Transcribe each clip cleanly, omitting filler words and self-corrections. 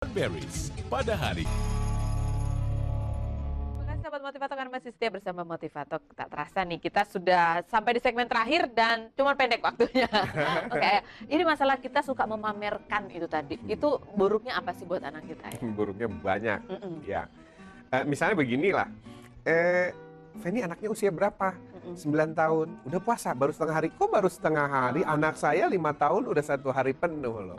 Berries pada hari. Sahabat Motivator, kan masih setia bersama Motivator. Tak terasa nih kita sudah sampai di segmen terakhir dan cuma pendek waktunya. Oke, ini masalah kita suka memamerkan itu tadi. Itu buruknya apa sih buat anak kita ya? Buruknya banyak. Ya, misalnya beginilah. Feni anaknya usia berapa? 9 tahun. Udah puasa baru setengah hari. Kok baru setengah hari? Anak saya 5 tahun udah 1 hari penuh loh.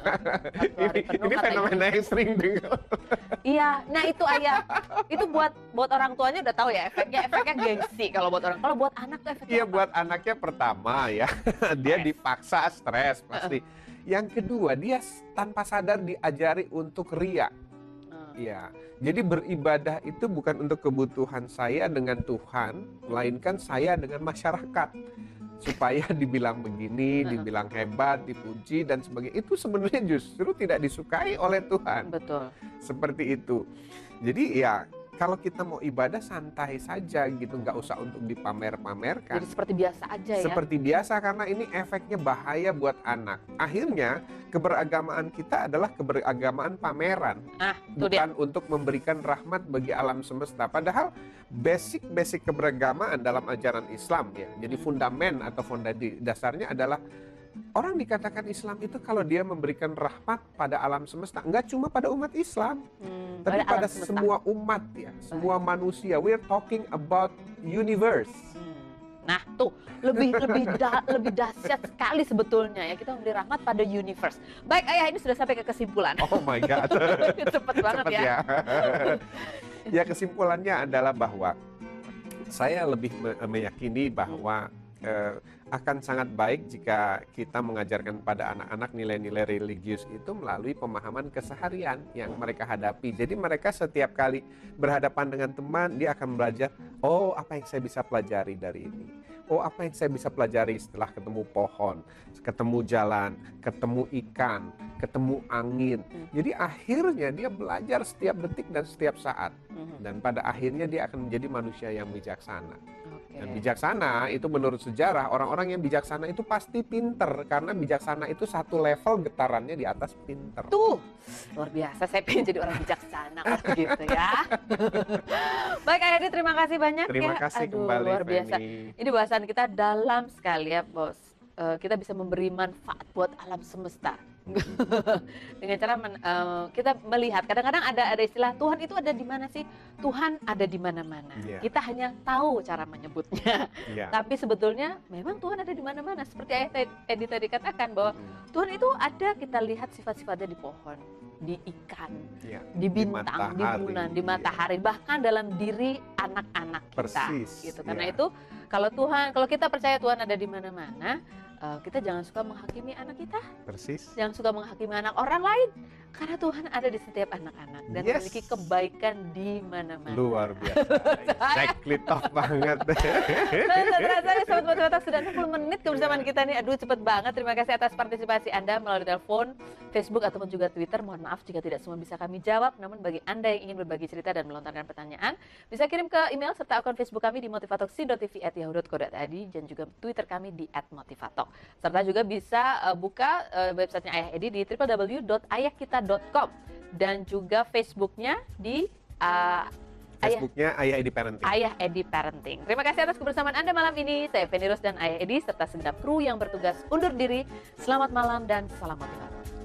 Ini fenomena yang sering dengar. Iya, nah itu ayah. Itu buat orang tuanya udah tahu ya efeknya gengsi kalau buat orang. Kalau buat anak tuh efeknya Iya, apa? buat anaknya pertama ya, dia dipaksa stres pasti. Yang kedua, dia tanpa sadar diajari untuk ria. Ya, jadi beribadah itu bukan untuk kebutuhan saya dengan Tuhan, melainkan saya dengan masyarakat. Supaya dibilang begini, dibilang hebat, dipuji dan sebagainya. Itu sebenarnya justru tidak disukai oleh Tuhan. Betul. Seperti itu. Jadi ya, kalau kita mau ibadah santai saja gitu, nggak usah untuk dipamer-pamerkan. Jadi seperti biasa aja ya. Seperti biasa, karena ini efeknya bahaya buat anak. Akhirnya keberagamaan kita adalah keberagamaan pameran, bukan untuk memberikan rahmat bagi alam semesta. Padahal basic keberagamaan dalam ajaran Islam ya, jadi fundamen atau fondasi dasarnya adalah orang dikatakan Islam itu kalau dia memberikan rahmat pada alam semesta, enggak cuma pada umat Islam, tapi pada semua umat ya, semua manusia. We're talking about universe. Nah tuh lebih dahsyat sekali sebetulnya ya, kita memberi rahmat pada universe. Baik ayah, ini sudah sampai ke kesimpulan. Oh my God. Cepet banget ya. Ya, kesimpulannya adalah bahwa saya lebih meyakini bahwa akan sangat baik jika kita mengajarkan pada anak-anak nilai-nilai religius itu melalui pemahaman keseharian yang mereka hadapi. Jadi mereka setiap kali berhadapan dengan teman, dia akan belajar, oh apa yang saya bisa pelajari dari ini? Oh apa yang saya bisa pelajari setelah ketemu pohon, ketemu jalan, ketemu ikan, ketemu angin. Jadi akhirnya dia belajar setiap detik dan setiap saat. Dan pada akhirnya dia akan menjadi manusia yang bijaksana. Dan bijaksana itu menurut sejarah, orang-orang yang bijaksana itu pasti pinter. Karena bijaksana itu satu level getarannya di atas pinter. Tuh, luar biasa, saya pengen jadi orang bijaksana gitu ya. Baik Ayah Edi, terima kasih banyak. Terima kasih kembali, luar biasa. Feni. Ini bahasan kita dalam sekali ya bos. Kita bisa memberi manfaat buat alam semesta. Dengan cara kita melihat, kadang-kadang ada istilah Tuhan itu ada di mana sih? Tuhan ada di mana-mana. Kita hanya tahu cara menyebutnya. Tapi sebetulnya memang Tuhan ada di mana-mana. Seperti Ayah Edi tadi katakan bahwa Tuhan itu ada, kita lihat sifat-sifatnya di pohon, di ikan, di bintang, di bulan, di matahari, bahkan dalam diri anak-anak kita. Gitu. Karena itu kalau kita percaya Tuhan ada di mana-mana, kita jangan suka menghakimi anak kita. Jangan suka menghakimi anak orang lain. Karena Tuhan ada di setiap anak-anak dan memiliki kebaikan di mana-mana. Luar biasa. Exactly, top banget. Terasa nih Sobat Motivator, sudah 60 menit kebersamaan kita nih. Aduh cepet banget. Terima kasih atas partisipasi Anda melalui telepon, Facebook ataupun juga Twitter. Mohon maaf jika tidak semua bisa kami jawab. Namun bagi Anda yang ingin berbagi cerita dan melontarkan pertanyaan, bisa kirim ke email serta akun Facebook kami di motivatoxi.tv@yahoo.co.id dan juga Twitter kami di @motivatok. Serta juga bisa buka websitenya Ayah Edi di www.ayahkita.com dan juga Facebooknya di Facebooknya Ayah Edi Parenting. Ayah Edi Parenting. Terima kasih atas kebersamaan Anda malam ini. Saya Feni Rose dan Ayah Edi serta segenap kru yang bertugas undur diri. Selamat malam dan salam motivator.